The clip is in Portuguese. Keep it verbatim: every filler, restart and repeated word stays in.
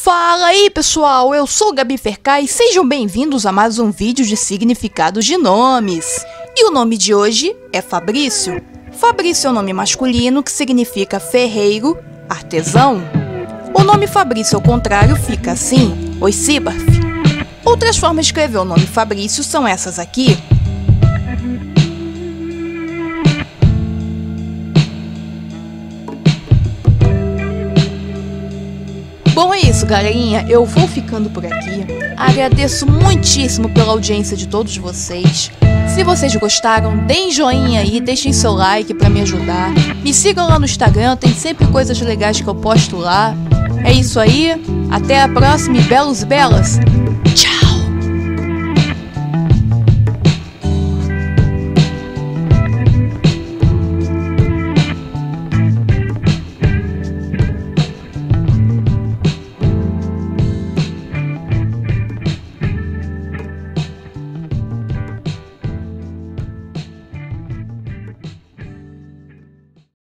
Fala aí pessoal, eu sou Gabi Fercai e sejam bem-vindos a mais um vídeo de significados de nomes. E o nome de hoje é Fabrício. Fabrício é um nome masculino que significa ferreiro, artesão. O nome Fabrício ao contrário fica assim, Oisibarf. Outras formas de escrever o nome Fabrício são essas aqui. Bom, é isso, galerinha. Eu vou ficando por aqui. Agradeço muitíssimo pela audiência de todos vocês. Se vocês gostaram, deem joinha aí, deixem seu like pra me ajudar. Me sigam lá no Instagram, tem sempre coisas legais que eu posto lá. É isso aí. Até a próxima e belos e belas!